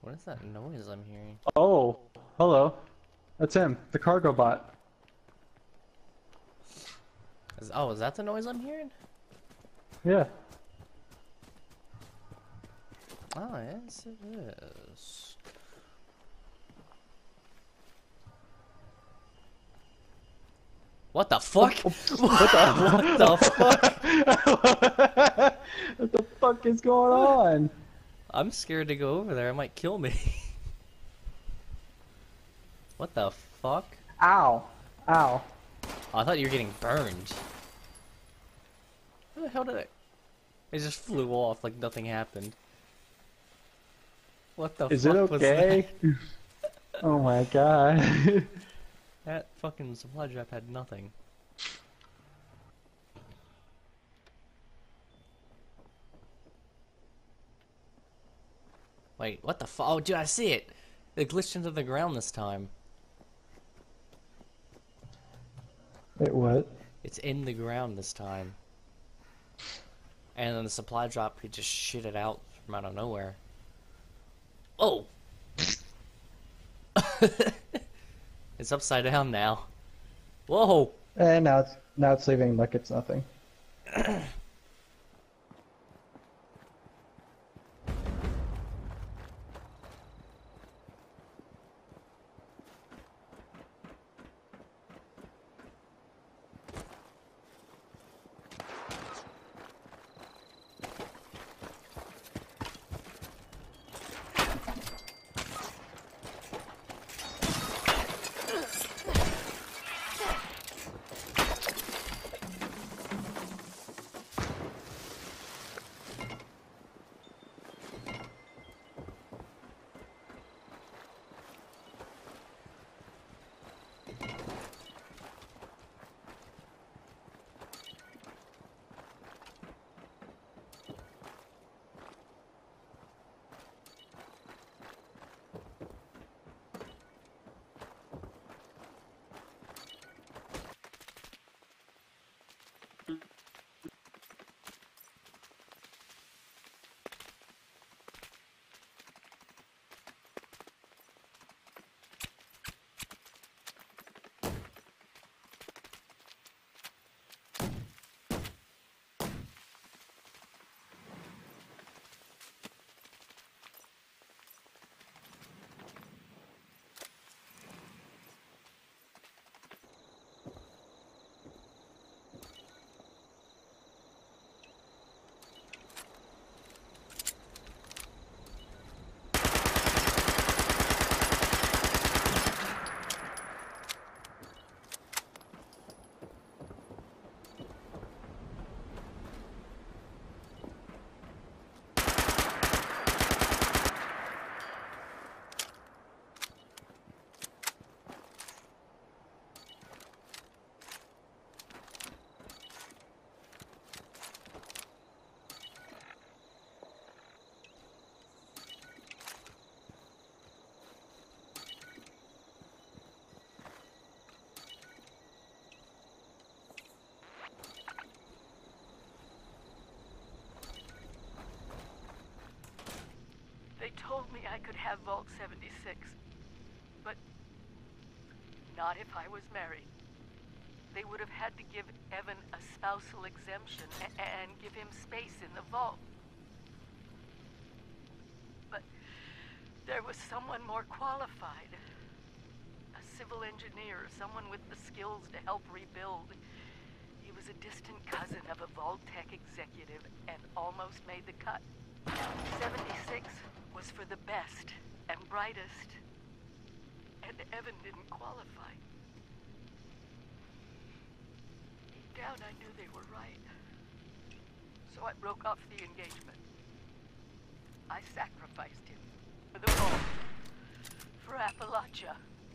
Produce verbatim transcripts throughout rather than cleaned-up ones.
What is that noise I'm hearing? Oh, hello. That's him, the cargo bot. Is, oh, is that the noise I'm hearing? Yeah. Oh, yes, it is. What the fuck? What What the fuck? the? What the fuck is going on? I'm scared to go over there. It might kill me. What the fuck? Ow. Ow. Oh, I thought you were getting burned. How the hell did it? It just flew off like nothing happened. What the Is it fuck was okay? that? Oh my god. That fucking supply drop had nothing. Wait, what the fuck? Oh, dude, I see it! It glitched into the ground this time. Wait, what? It's in the ground this time. And then the supply drop, he just shit it out from out of nowhere. Oh! It's upside down now. Whoa! And now it's now it's leaving like it's nothing. They told me I could have Vault seventy-six, but not if I was married. They would have had to give Evan a spousal exemption and give him space in the vault. But there was someone more qualified. A civil engineer, someone with the skills to help rebuild. He was a distant cousin of a Vault-Tec executive and almost made the cut. seventy-six was for the best and brightest, and Evan didn't qualify. Deep down, I knew they were right. So I broke off the engagement. I sacrificed him for the vault, for Appalachia.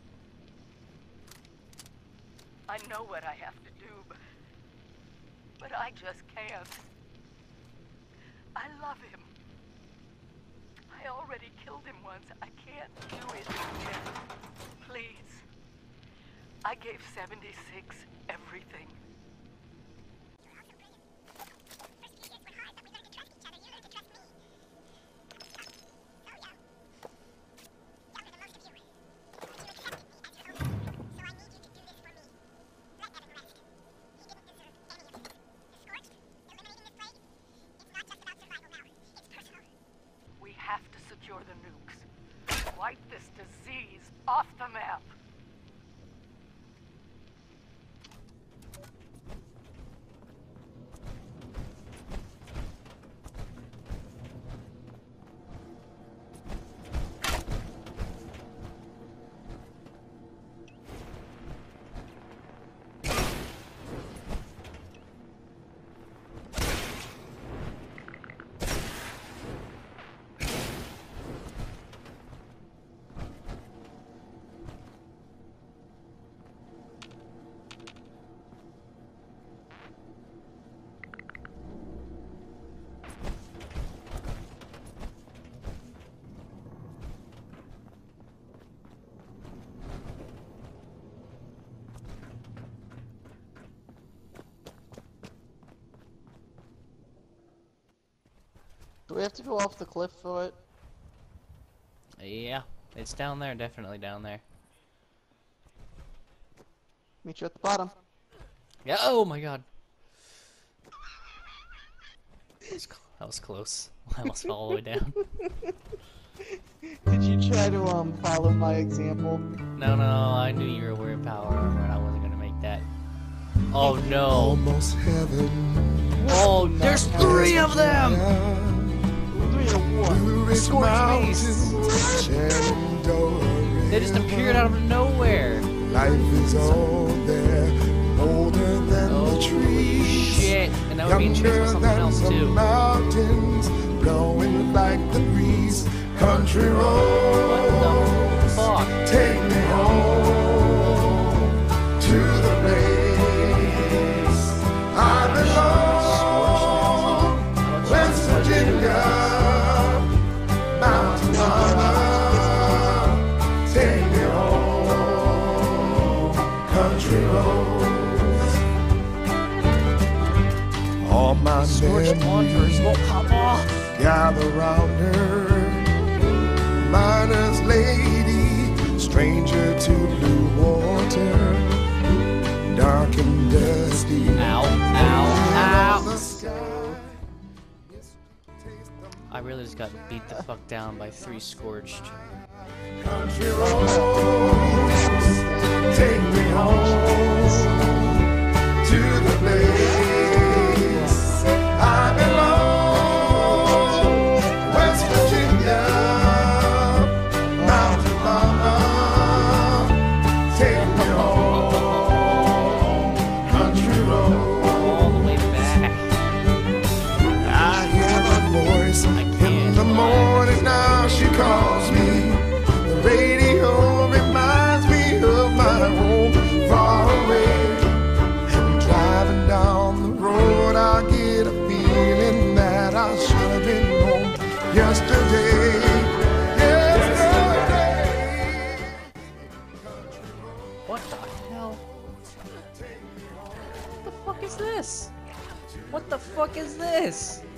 I know what I have to do, but, but I just can't. I love him. I already killed him once. I can't do it again. Please. I gave seventy-six everything. to secure the nukes. Wipe this disease off the map. Do we have to go off the cliff for it? Yeah, it's down there, definitely down there. Meet you at the bottom. Yeah, oh my god. That was, cl that was close. I almost fell all the way down. Did you try to um follow my example? No, no, I knew you were wearing power armor and I wasn't gonna make that. Oh no. Almost heaven. Oh, there's three of them! Three to one. Blue Ridge Scorched Mountains, Shenandoah. They just appeared out of nowhere. Life is all there, older than Oh the trees. shit. And that would be in chase with Younger something than else the too. mountains, blowing like the breeze. Country What road, the fuck? take me home to the place I belong. West Virginia, Mountain Mama, take me home, country roads. All my Scorched wanderers memories won't pop off. gather round her, miner's lady, stranger to blue water, dark and dusty. Ow, ow, On the ow. sky, I really just got beat the fuck down by three scorched. country roads, take me home to the place I belong. West Virginia, Mountain Mama, take me home, country roads. All the way back. I hear her voice I in can't. the morning. Now she calls me. The radio reminds me of my home far away. And driving down the road, I get a feeling that I should have been home yesterday. Yesterday. What the hell? What the fuck is this? What the fuck is this?